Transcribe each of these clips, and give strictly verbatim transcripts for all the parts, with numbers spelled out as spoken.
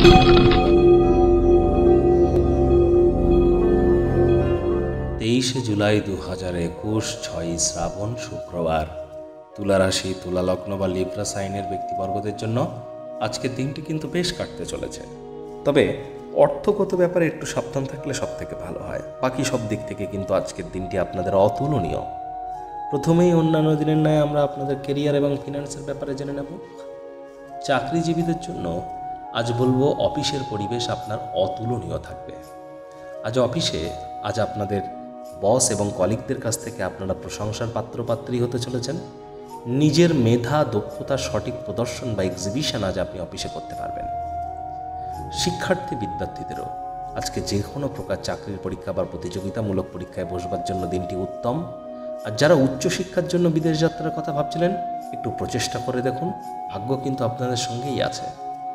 তেইশে জুলাই দু হাজার একুশ ছয়ই শ্রাবণ শুক্রবার। তুলা রাশি, তুলা লগ্ন বা লিব্রা সাইনের ব্যক্তিবর্গদের জন্য আজকের দিনটি কিন্তু বেশ কাটতে চলেছে। তবে অর্থগত ব্যাপারে একটু সাবধান থাকলে সব থেকে ভালো হয়। বাকি সব দিক থেকে কিন্তু আজকের দিনটি আপনাদের অতুলনীয়। প্রথমেই অন্যান্য দিনের ন্যায় আমরা আপনাদের কেরিয়ার এবং ফিনান্সের ব্যাপারে জেনে নেব। চাকরিজীবীদের জন্য আজ বলবো অফিসের পরিবেশ আপনার অতুলনীয় থাকবে। আজ অফিসে আজ আপনাদের বস এবং কলিগদের কাছ থেকে আপনারা প্রশংসার পাত্রপাত্রী হতে চলেছেন। নিজের মেধা, দক্ষতার সঠিক প্রদর্শন বা এক্সিবিশন আজ আপনি অফিসে করতে পারবেন। শিক্ষার্থী বিদ্যার্থীদেরও আজকে যে কোনো প্রকার চাকরির পরীক্ষা বা প্রতিযোগিতামূলক পরীক্ষায় বসবার জন্য দিনটি উত্তম। আর যারা উচ্চশিক্ষার জন্য বিদেশ যাত্রার কথা ভাবছিলেন, একটু প্রচেষ্টা করে দেখুন, ভাগ্য কিন্তু আপনাদের সঙ্গেই আছে।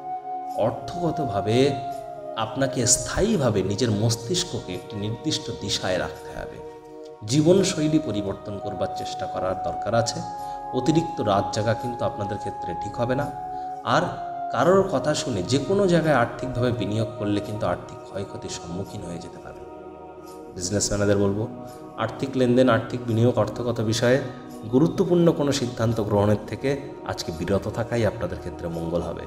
অর্থগতভাবে আপনাকে স্থায়ীভাবে নিজের মস্তিষ্ককে একটি নির্দিষ্ট দিশায় রাখতে হবে। জীবনশৈলী পরিবর্তন করবার চেষ্টা করার দরকার আছে। অতিরিক্ত রাত জাগা কিন্তু আপনাদের ক্ষেত্রে ঠিক হবে না। আর কারোর কথা শুনে যে কোনো জায়গায় আর্থিকভাবে বিনিয়োগ করলে কিন্তু আর্থিক ক্ষয়ক্ষতির সম্মুখীন হয়ে যেতে পারে। বিজনেসম্যানদের বলবো, আর্থিক লেনদেন, আর্থিক বিনিয়োগ, অর্থগত বিষয়ে গুরুত্বপূর্ণ কোনো সিদ্ধান্ত গ্রহণের থেকে আজকে বিরত থাকাই আপনাদের ক্ষেত্রে মঙ্গল হবে।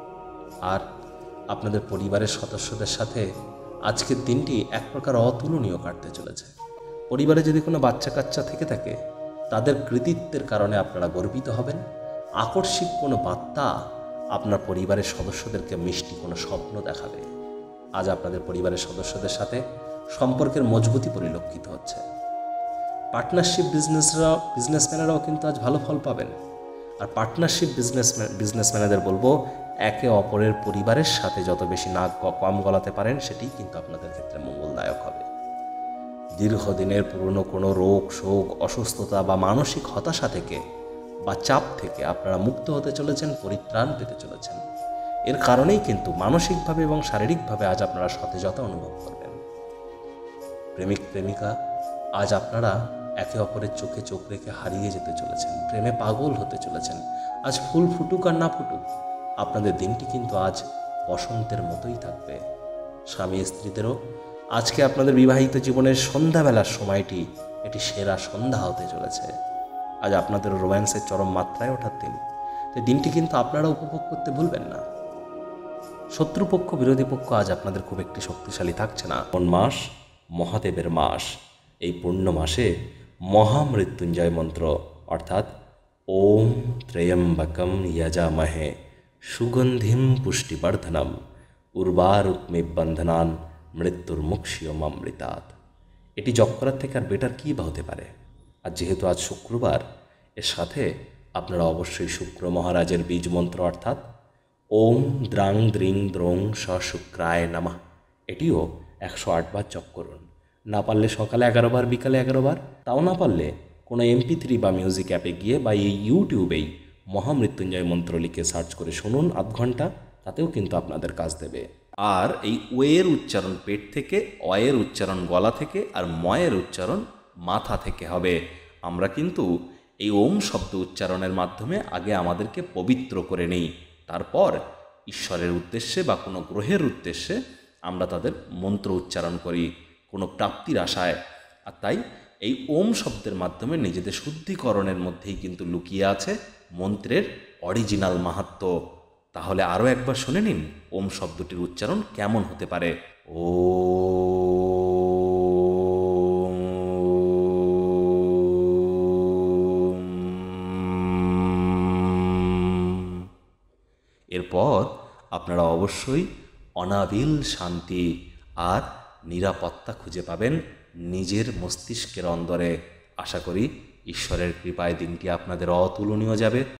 আর আপনাদের পরিবারের সদস্যদের সাথে আজকের দিনটি এক প্রকার অতুলনীয় কাটতে চলেছে। পরিবারে যদি কোনো বাচ্চা কাচ্চা থেকে থাকে, তাদের কৃতিত্বের কারণে আপনারা গর্বিত হবেন। আকস্মিক কোনো বার্তা আপনার পরিবারের সদস্যদেরকে মিষ্টি কোনো স্বপ্ন দেখাবে। আজ আপনাদের পরিবারের সদস্যদের সাথে সম্পর্কের মজবুতি পরিলক্ষিত হচ্ছে। পার্টনারশিপ বিজনেসরা বিজনেসম্যানেরাও কিন্তু আজ ভালো ফল পাবেন। আর পার্টনারশিপ বিজনেসম্যান বিজনেসম্যানেদের বলবো, একে অপরের পরিবারের সাথে যত বেশি নাক কম গলাতে পারেন, সেটি কিন্তু আপনাদের ক্ষেত্রে মঙ্গলদায়ক হবে। দীর্ঘদিনের পুরনো কোনো রোগ, শোক, অসুস্থতা বা মানসিক হতাশা থেকে বা চাপ থেকে আপনারা মুক্ত হতে চলেছেন, পরিত্রাণ পেতে চলেছেন। এর কারণেই কিন্তু মানসিকভাবে এবং শারীরিকভাবে আজ আপনারা সতেজতা অনুভব করবেন। প্রেমিক প্রেমিকা, আজ আপনারা একে অপরের চোখে চোখ রেখে হারিয়ে যেতে চলেছেন, প্রেমে পাগল হতে চলেছেন। আজ ফুল ফুটুক আর না ফুটুক, আপনাদের দিনটি কিন্তু আজ বসন্তের মতোই থাকবে। স্বামী স্ত্রীদেরও আজকে আপনাদের বিবাহিত জীবনের সন্ধ্যাবেলার সময়টি এটি সেরা সন্ধ্যা হতে চলেছে। আজ আপনাদের রোম্যান্সের চরম মাত্রায় ওঠার দিন। তো দিনটি কিন্তু আপনারা উপভোগ করতে ভুলবেন না। শত্রুপক্ষ, বিরোধী পক্ষ আজ আপনাদের খুব একটি শক্তিশালী থাকছে না। কোন মাস? মহাদেবের মাস। এই পূর্ণ মাসে মহামৃত্যুঞ্জয় মন্ত্র অর্থাৎ ওম ত্রয়ম্বকম যজামহে সুগন্ধিম পুষ্টিবর্ধনম উর্বারুকমে বন্ধনান মৃত্যুর মুক্ষিয়মামৃতাৎ, এটি জপ করার থেকে আর বেটার কী বা হতে পারে। আর যেহেতু আজ শুক্রবার, এর সাথে আপনারা অবশ্যই শুক্র মহারাজের বীজ মন্ত্র অর্থাৎ ওম দ্রাং দ্রিং দ্রোং স শুক্রায় নমঃ, এটিও একশো আটবার জপ করুন। না পারলে সকালে এগারো বার, বিকালে এগারো বার। তাও না পারলে কোনো এমপি থ্রি বা মিউজিক অ্যাপে গিয়ে বা এই ইউটিউবেই মহামৃত্যুঞ্জয় মন্ত্র লিখে সার্চ করে শুনুন আধ ঘন্টা, তাতেও কিন্তু আপনাদের কাজ দেবে। আর এই ওয়ের উচ্চারণ পেট থেকে, অয়ের উচ্চারণ গলা থেকে, আর ময়ের উচ্চারণ মাথা থেকে হবে। আমরা কিন্তু এই ওম শব্দ উচ্চারণের মাধ্যমে আগে আমাদেরকে পবিত্র করে নিই, তারপর ঈশ্বরের উদ্দেশ্যে বা কোনো গ্রহের উদ্দেশ্যে আমরা তাদের মন্ত্র উচ্চারণ করি কোনো প্রাপ্তির আশায়। আর তাই এই ওম শব্দের মাধ্যমে নিজেদের শুদ্ধিকরণের মধ্যেই কিন্তু লুকিয়ে আছে মন্ত্রের অরিজিনাল মাহাত্ম্য। তাহলে আরও একবার শুনে নিন ওম শব্দটির উচ্চারণ কেমন হতে পারে। ও এরপর আপনারা অবশ্যই অনাবিল শান্তি আর নিরাপত্তা খুঁজে পাবেন নিজের মস্তিষ্কের অন্দরে। আশা করি ঈশ্বরের কৃপায় দিনটি আপনাদের অতুলনীয় যাবে।